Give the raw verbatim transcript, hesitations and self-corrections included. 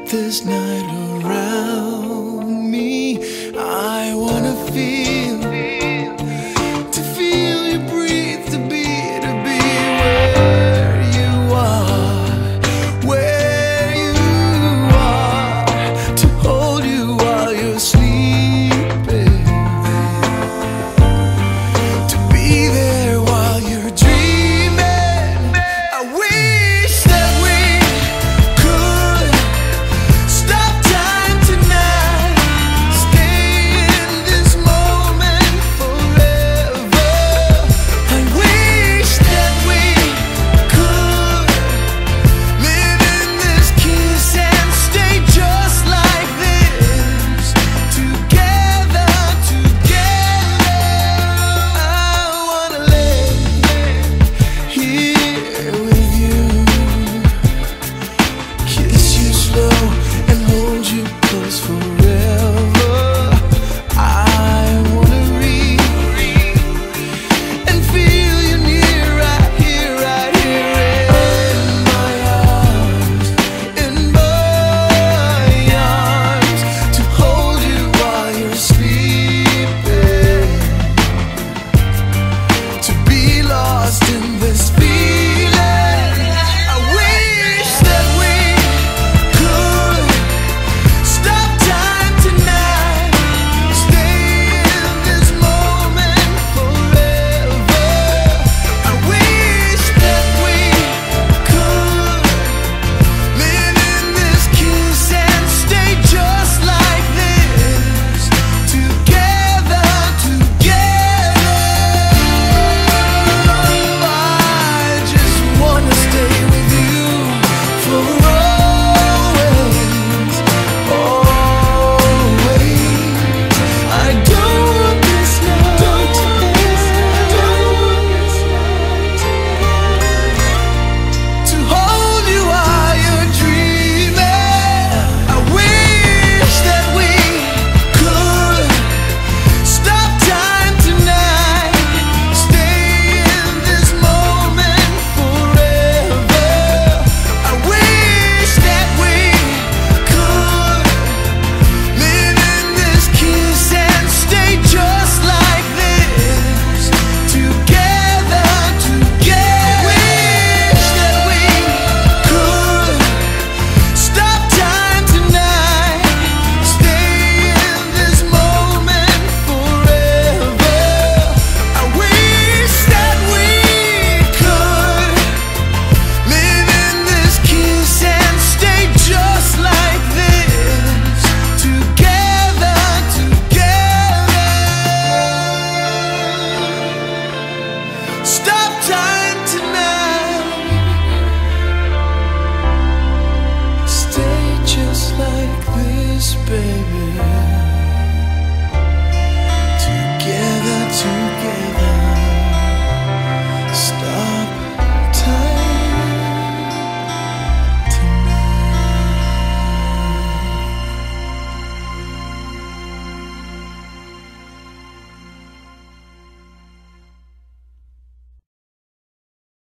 this night around me. I wanna feel, to feel you breathe, to be, to be where you are, where you are, to hold you while you're sleeping, to be there while you're dreaming. I wish that we could stop time tonight, stay in this moment forever. I wish that we could live in this kiss and stay just like this, together, together. I wanna lay here with you, kiss you slow and hold you close forever. I wanna reach and feel you near, right here, right here in my arms, in my arms, to hold you while you're sleeping, to be lost in this feeling. I wish that we could stop time tonight, stay in this moment forever. I wish that we could live in this kiss and stay just like this, together, together. I just wanna stay with you for always, always. I don't want this night, don't want to hold you while you're dreaming. I wish that we could stop time tonight, stay in this moment forever. I wish that we could live in this kiss and stay just like this, together, together. Wish that we could stop time tonight, stay in this moment forever. I wish that we could live in this kiss and stay just like this, together, together. Stop time tonight, stay just like this, baby.